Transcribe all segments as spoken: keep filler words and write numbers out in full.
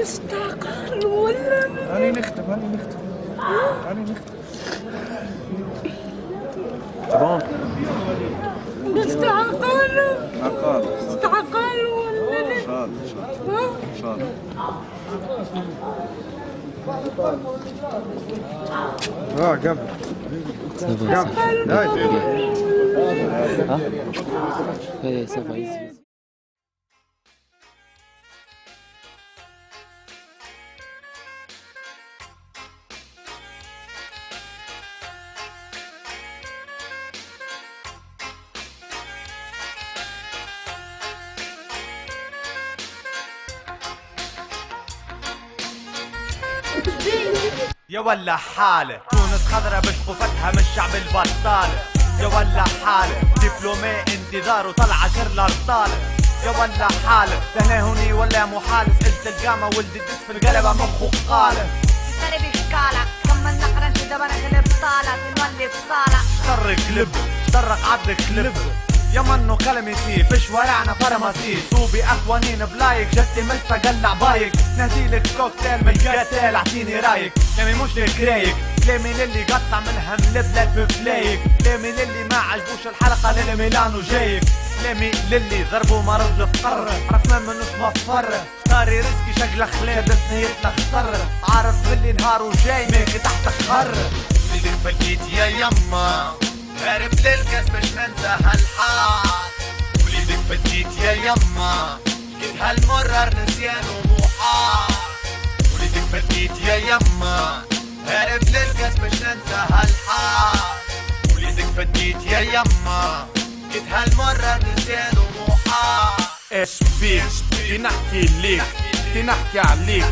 استعقل ولا هاني نختم هاني نختم هاني نختم تمام استعقل عقال استعقل ولا شاد شاد شاد اه قبل قبل ها هي ça va ici. يا ولا حالة تونس خضرة بشقفتها من الشعب البطال. يا ولا حالة دبلومي انتظار وطلع شر الأبطال. يا ولا حالة لهنا هوني ولا محال سئلت القامة ولد الدس في القلبة مخو قالة. تشتري بشكالة كمل نقرا انت دبر غلب طالة تنولي بصالة. اشترك قلب اشترك عبد قلب يا منو كلمي سيف في شوارعنا فرماسي صوبي اخوانين بلايك جتي مستقلع بايك نهديلك كوكتيل من القتال اعطيني رايك كلامي مش ليك رايك كلامي للي قطع منها ملبلت بفلايك كلامي للي ما عجبوش الحلقة للي ميلانو جايك كلامي للي ضربوا مرض الفقر عرف ما منوش مفر اختاري رزقي شكل خلاد ثنيتنا خطر عارف باللي نهارو جاي ماكي تحت خر اللي فلقيت يا يما هارب للكاس باش ننسى هالحال وليدك فديت يا يما لقيت هالمرر نسيان ومحال وليدك فديت يا يما هارب للكاس باش ننسى هالحال وليدك فديت يا يما لقيت هالمرر نسيان ومحال. ايش بيك بدي نحكي ليك بدي نحكي عليك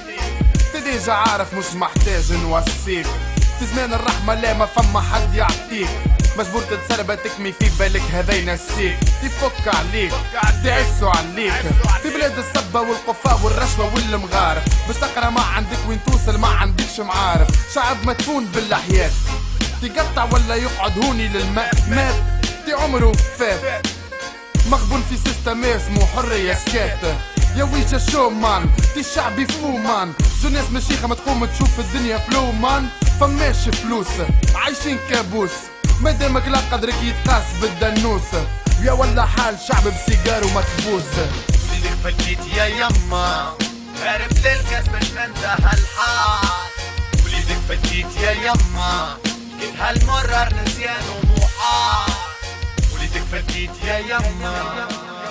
انت ديجا عارف مش محتاج نوصيك في زمان الرحمة لا ما فما حد يعطيك مجبور تتسربة تكمي في بالك هذا ينسيك يفك عليك تعسوا عليك في بلاد الصبة والقفاء والرشوة والمغارف باش تقرا ما عندك وين توصل ما عندكش معارف شعب مدفون بالاحياء تقطع ولا يقعد هوني للماء مات تي عمره فات مغبون في سيستم اسمه حرية سكات يا ويجا شو مان تي شعبي فو مان جو ناس مشيخة ما تقوم تشوف الدنيا فلو مان فماش فلوس عايشين كابوس مادامك لا قدرك يتقاس بالدنوس يا ولا حال شعب بسيجار ومكبوس. وليدك فلقيت يا يما هارب للكاس باش ننسى هالحال وليدك فلقيت يا يما لقيت هالمرر نسيان ومحال وليدك فلقيت يا يما.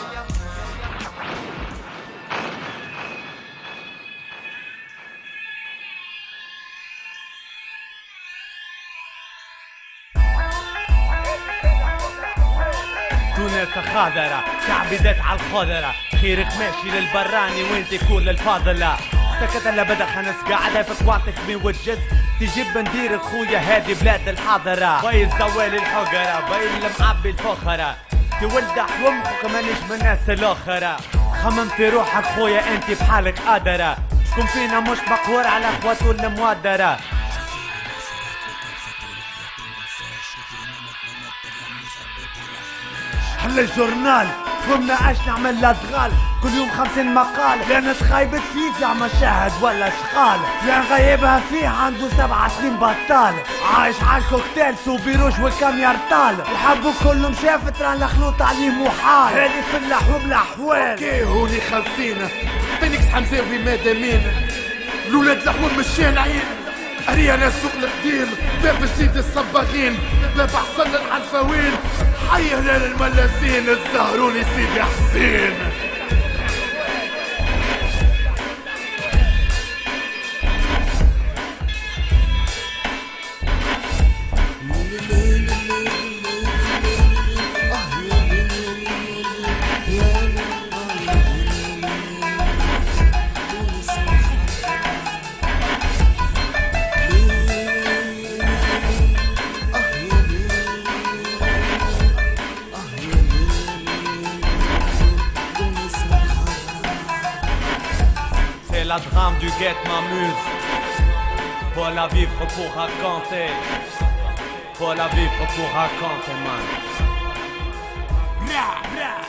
تونس خاضرة تعبدت على الخضرة خيرك ماشي للبراني وانت كل الفاضلة سكت الا بدا خنس قاعدة في كواتك من وجد تجيب ندير خويا هادي بلاد الحاضرة باي الزوال الحقرة باي المعبي الفخرة تولدح ومخك مانيش من الناس الاخرة خمم في روحك خويا انت بحالك قادرة شكون فينا مش مقهور على اخواته الموادرة حل الجورنال فهمنا اش نعمل لادغال كل يوم خمسين مقال لان تخايبت فيه زعما شاهد ولا شقال لان غيبها فيه عنده سبع سنين بطال عايش على الكوكتيل سوبيروش والكاميار طال الحبو كلهم شافت راه الخلوط عليه محال هادي في اللحو بالاحوال اوكي هوني خالصين فينيكس حمزاوي مادامين الولاد لحوم مشان عين أريانا سوق القديم باب جديد الصباغين لا بحصل للحلفاوين حي هلال الملاسين الزهروني سيدي حسين. La drame du guet m'amuse. Faut la vivre pour raconter. Faut la vivre pour raconter, man. Blah, blah.